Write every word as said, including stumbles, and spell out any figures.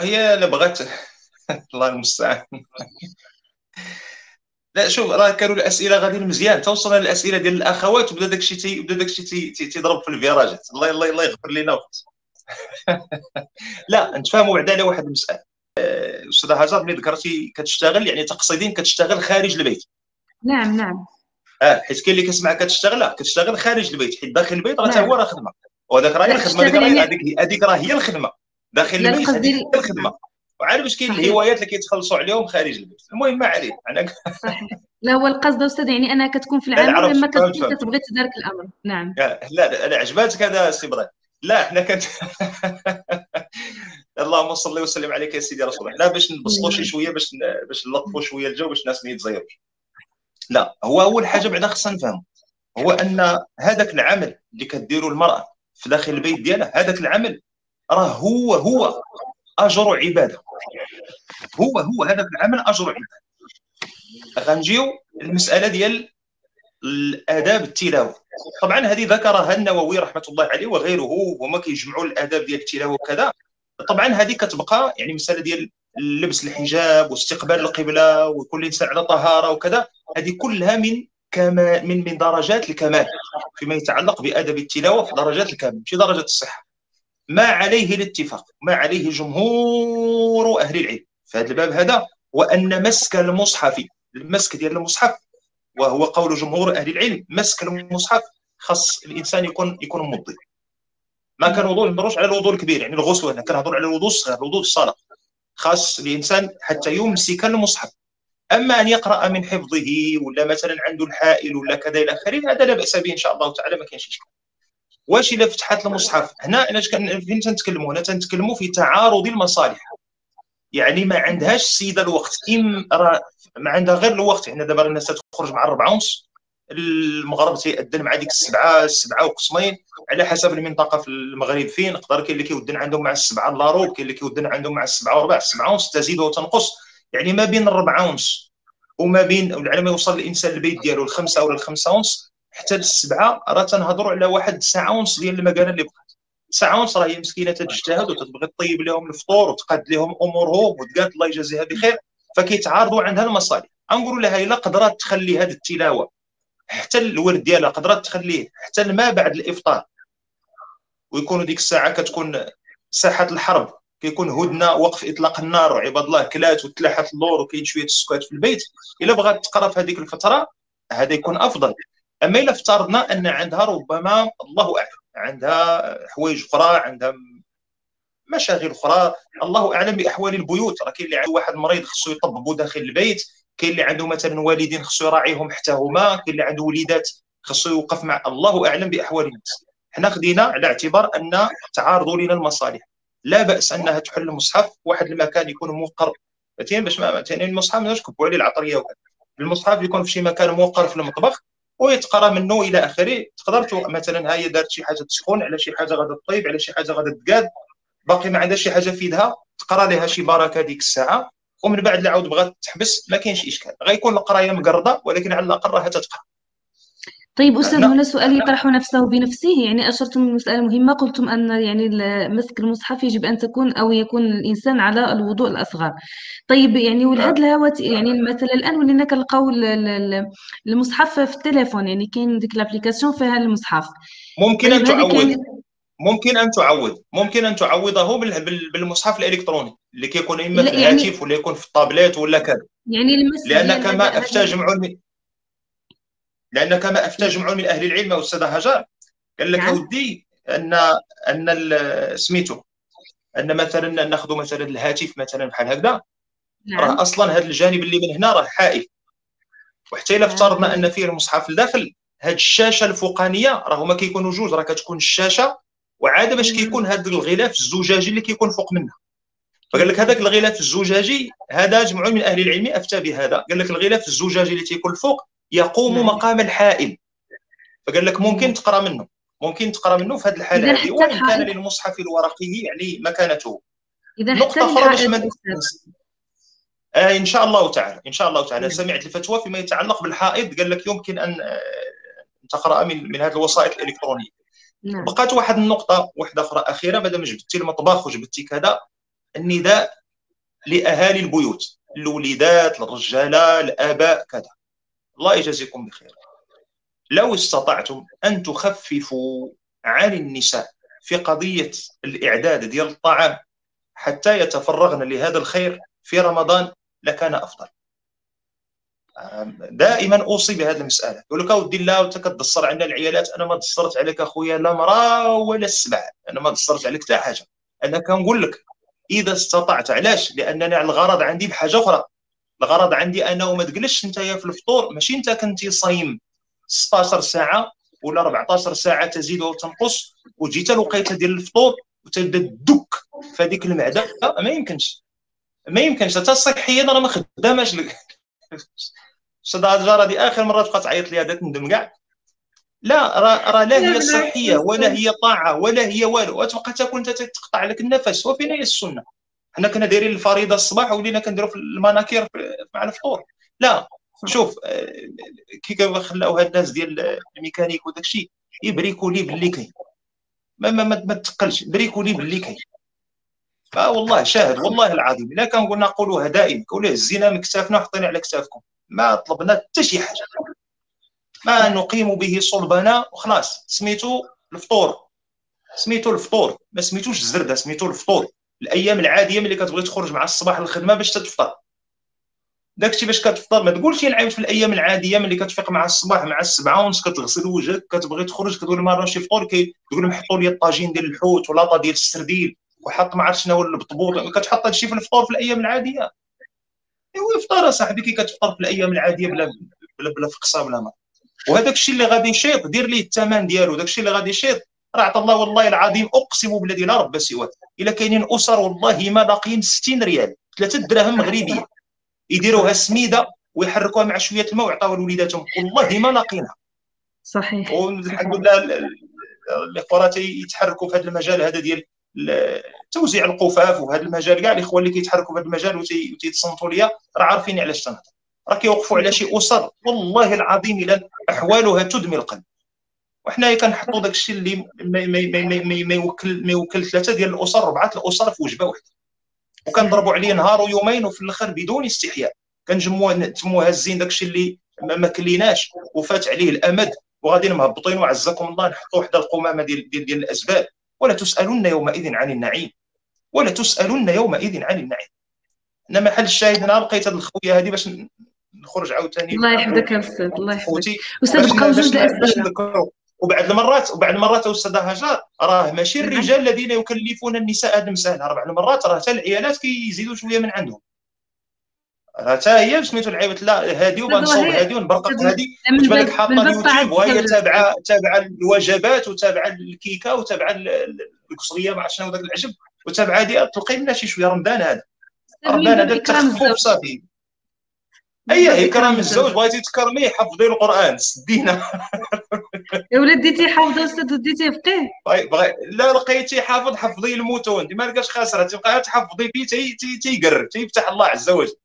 هي اللي بغات. الله المستعان. لا شوف، راه كانوا الاسئله غاديين مزيان، توصلنا للاسئله ديال الاخوات وبدا داكشي تي بدا داكشي تي تي- تيضرب في الفيراجات. الله الله الله يغفر لنا وقت. لا نتفاهموا بعدا على واحد المساله. استاذه هاجر، ملي ذكرتي كتشتغل يعني تقصدين كتشتغل خارج البيت. نعم نعم. اه حيت كاين اللي كتسمع كتشتغل، لا كتشتغل خارج البيت، حيت داخل البيت راه حتى نعم هو راه خدمه، وهذاك راه هي لا الخدمه، هذيك تشتغل راه يعني. هذيك هذيك راه هي الخدمه. داخل لا لا البيت قصدي. هذيك هي الخدمه. نعم وعارف باش كاين صحيح الهوايات اللي كيتخلصوا عليهم خارج البيت. المهم ما عليه انا. صحيح. لا هو القصد استاذ يعني انها كتكون في لا لا العمل عرفت، لما فهمت كتكون فهمت. كتبغي تدارك الامر. نعم. لا لا لا عجباتك هذا سي ابراهيم. لا احنا كنت. اللهم صل وسلم عليك يا سيدي رسول الله. لا باش نبسطوا شي شويه، باش باش نلطفوا شويه الجو، باش الناس ما يتزيروش. لا هو اول حاجه بعدا خصنا نفهم، هو ان هذاك العمل اللي كديروا المراه في داخل البيت ديالها، هذاك العمل راه هو هو اجر عباده. هو هو هذاك العمل اجر عباده. غنجيو المساله ديال الاداب التلاوه. طبعا هذه ذكرها النووي رحمه الله عليه وغيره، هما كيجمعوا الاداب ديال التلاوه وكذا. طبعا هذه كتبقى يعني مساله ديال لبس الحجاب واستقبال القبله وكل انسان على طهاره وكذا. هذه كلها من كما من من درجات الكمال فيما يتعلق بادب التلاوه، في درجات الكمال ماشي درجات الصحه. ما عليه الاتفاق، ما عليه جمهور اهل العلم في هذا الباب هذا، وان مسك المصحف، المسك ديال المصحف، وهو قول جمهور اهل العلم، مسك المصحف خاص الانسان يكون يكون موضي. ما كان وضوء، ما نهضروش على الوضوء الكبير يعني الغسل، هنا كنهضروا على الوضوء الصغير، الوضوء الصلاه. خاص الانسان حتى يمسك المصحف. اما ان يقرا من حفظه ولا مثلا عنده الحائل ولا كذا الى اخره، هذا لا باس به ان شاء الله تعالى، ما كاينش اشكال. واش الا فتحت المصحف هنا، علاش فين تنتكلموا هنا؟ تنتكلموا في تعارض المصالح. يعني ما عندهاش السيده الوقت، ام راه ما عندها غير الوقت. يعني دابا الناس تخرج مع الربعه ونص، المغرب تيأذن مع ديك السبعه، السبعه وقسمين على حسب المنطقه في المغرب فين. نقدر كاين اللي كيودن عندهم مع السبعه الا ربع، كاين اللي كيودن عندهم مع السبعه وربع، السبعه ونص تزيد وتنقص. يعني ما بين الربعه ونص وما بين على ما يوصل الانسان البيت ديالو الخمسه ولا الخمسه ونص حتى للسبعه، راه تنهضروا على واحد ساعه ونص ديال المكانه اللي بقات. ساعه ونص راه هي مسكينه تجتهد وتتبغي تطيب لهم الفطور وتقاد لهم امورهم وتقاد الله يجازيها بخير. فكيتعارضوا عندها المصالح. نقولوا لها الا قدرات تخلي هذه التلاوه حتى الورد ديالها، قدرات تخليه حتى ما بعد الافطار، ويكونوا ديك الساعه كتكون ساحه الحرب، كيكون هدنه وقف اطلاق النار وعباد الله كلات وتلاحت اللور وكاين شويه السكات في البيت. الا بغات تقرا في هذيك الفتره هذا يكون افضل. اما الا افترضنا ان عندها ربما الله اعلم عندها حوايج اخرى، عندها مشاغل اخرى، الله اعلم باحوال البيوت. راه كاين اللي عنده واحد مريض خصو يطببوا داخل البيت، كاين اللي عنده مثلا والدين خصو يراعيهم حتى هما، كاين اللي عنده وليدات خصو يوقف مع، الله اعلم باحوال الناس. حنا خدينا على اعتبار ان تعارض لنا المصالح. لا باس انها تحل المصحف واحد المكان يكون موقر، فهمتيني؟ باش ما ثاني المصحف ما نكبوا عليه العطريه وكذا. المصحف يكون في شي مكان موقر في المطبخ ويتقرا منه الى اخره. تقدر مثلا هي دارت شي حاجه تسخن على شي حاجه غادا تطيب على شي حاجه غادا تقاد، باقي ما عندها شي حاجه في يدها، تقرا لها شي بركه ديك الساعه، ومن بعد اللي عاود بغات تحبس ما كاينش اشكال. غيكون القرايه مقرضه ولكن على الاقل راه تتقرا. طيب أستاذ، هنا هنا سؤال يطرح نفسه بنفسه. يعني أشرتم لمسألة مهمة، قلتم أن يعني ال- مسك المصحف يجب أن تكون أو يكون الإنسان على الوضوء الأصغر. طيب يعني ولهاد الهوات يعني مثلا الآن ولينا كنلقاو ال- ال- ال- المصحف في التليفون، يعني كاين ديك لابليكاسيون فيها المصحف. ممكن طيب ان هذيك يعني. تعوض ممكن ان تعوض ممكن ان تعوضه بالمصحف الالكتروني اللي كيكون اما في لا يعني الهاتف ولا يكون في الطابلت ولا كذا. يعني المس لان ديال هذا كما افتى هذا. جمع من لان كما افتى جمع من اهل العلم استاذ هجر، قال لك نعم اودي ان ان سميتو ان مثلا ناخذ مثلا الهاتف مثلا بحال هكذا، نعم. راه اصلا هذا الجانب اللي من هنا راه حائل. وحتى الا افترضنا آه. ان فيه المصحف لداخل، هاد الشاشه الفوقانيه راه هما كيكونوا جوج، راه كتكون الشاشه وعاده باش كيكون هذا الغلاف الزجاجي اللي كيكون فوق منها. فقال لك هذاك ممتاز. الغلاف الزجاجي هذا جمع من اهل العلم افتى بهذا، قال لك الغلاف الزجاجي اللي تيكون الفوق يقوم نعم. مقام الحائل. فقال لك ممكن مم. تقرا منه ممكن تقرا منه في هذه إذا الحاله هذه، حتى وان كان الحائط. للمصحف الورقي يعني مكانته. إذا حتى نقطه اخرى باش للحائط ما أستاذ. آه ان شاء الله تعالى ان شاء الله تعالى نعم سمعت الفتوى فيما يتعلق بالحائط، قال لك يمكن ان آه، تقرا من من هذه الوسائط الالكترونيه. نعم. بقات واحد النقطه واحده اخرى اخيره، مادام جبتي المطبخ وجبتي كذا، النداء لاهالي البيوت، الوليدات، الرجاله، الاباء، كذا. الله يجازيكم بخير. لو استطعتم ان تخففوا عن النساء في قضيه الاعداد ديال الطعام حتى يتفرغن لهذا الخير في رمضان لكان افضل. دائما اوصي بهذه المساله، يقول لك اودي لا وانت كتدصر عندنا العيالات. انا ما دصرت عليك اخويا لا مراه ولا السبع، انا ما دصرت عليك حتى حاجه. انا كنقول لك اذا استطعت. علاش؟ لانني الغرض عندي بحاجه اخرى. الغرض عندي انه ما تجلسش انت في الفطور، ماشي انت كنتي صايم ستطاش ساعه ولا أربعطاش ساعه تزيد وتنقص، وجيت الوقيته ديال الفطور وتبدا تدك في هذيك المعده. ما يمكنش، ما يمكنش حتى صحيا راه ما خداماش لك. شدا الجاره دي اخر مره تبقى تعيط لي هذا تندم كاع. لا راه راه لا هي صحيه ولا هي طاعه ولا هي والو، وتبقى تاكل انت تقطع لك النفس. وفينا هي السنه؟ حنا كنا دايرين الفريضه الصباح ولينا كنديروا في المناكير مع الفطور. لا شوف كي خلاو هاد الناس ديال الميكانيك وداك الشيء يبريكوا لي باللي كاين. ما ما, ما تقلش، بريكوا لي باللي كاين. اه والله شاهد والله العظيم. الا كنقول نقولوها دائما، كولوه الزنا من كتافنا وحطينا على كتافكم، ما طلبنا حتى شي حاجه، ما نقيم به صلبنا وخلاص. سميتو الفطور، سميتو الفطور، ما سميتوش الزرده، سميتو الفطور. الايام العاديه ملي كتبغي تخرج مع الصباح للخدمه باش تتفطر، داكشي باش كتفطر. ما تقولش نعاود في الايام العاديه ملي كتفيق مع الصباح مع السبعه ونص كتغسل وجهك كتبغي تخرج كتقول ما راه شي فطور، كتقول محطوا لي الطاجين ديال الحوت ولاطه ديال السرديل وحط ما عرفت شنو البطبوط. كتحط هادشي في الفطور في الايام العاديه؟ ايوا افطر اصاحبي كي كتفطر في الايام العاديه بلا بلا بلا فقصه بلا ما. وهذاك الشيء اللي غادي يشيط دير ليه الثمن ديالو. داك الشيء اللي غادي يشيط راه عطا الله والله العظيم اقسم بالذي لا رب سواه. الا كاينين اسر والله ما لاقيين ستين ريال ثلاثة دراهم مغربيه يديروها سميده ويحركوها مع شويه الماء ويعطيوها لوليداتهم، والله ما لاقينها. صحيح. والحمد لله الاخوات يتحركوا في هذا المجال هذا ديال توزيع القفاف، وهذا المجال كاع الاخوان اللي كيتحركوا في هذا المجال وتيتصنتوا ليا راه عارفين علاش تنهضر. راه كيوقفوا على شي اسر والله العظيم الا احوالها تدمي القلب. وحنايا كنحطوا داك الشيء اللي ما, ما, ما, ما, ما يوكل ما يوكل ثلاثه ديال الاسر ربعه الاسر في وجبه واحده، وكنضربوا عليه نهار ويومين وفي الاخر بدون استحياء كنجموا نتموا هازين داك الشيء اللي ما كليناش وفات عليه الامد وغاديين مهبطين وعزكم الله نحطوا وحده القمامه ديال ديال, ديال الاسباب. ولا تسالون يومئذ عن النعيم، ولا تسالون يومئذ عن النعيم. انما محل الشاهد انا لقيت هذه الخويه هذه باش نخرج عاوتاني. الله يحفظك استاذ، الله يحفظك استاذ. بقاو جوج الاسئله. وبعد المرات وبعد المرات استاذ هاجر راه ماشي الرجال الذين يكلفون النساء هذه المساله، راه بعض المرات راه حتى العيالات كيزيدوا شويه من عندهم. راه حتى هي سميتو العيبات لا هذه وبنصوب هذه ونبرقق هذه تبان لك حاطه اليوتيوب وهي تابعه تابعه الوجبات وتابعه الكيكه وتابعه الكسريه ما عرفت شنو ذاك العجب وتابعه هذه تلقي لنا شي شويه. رمضان هذا رمضان هذا التخفف صافي. اي اكرام الزوج بغيتي تكرميه حفظي القران سدينا. يا ولدي تيحافظ استاذ وديتي فقيه. بغي لا لقيتي حافظ حفظي المتون ما لقاش خاسره تبقى تحفظي فيه تيقرب تيفتح الله عز وجل.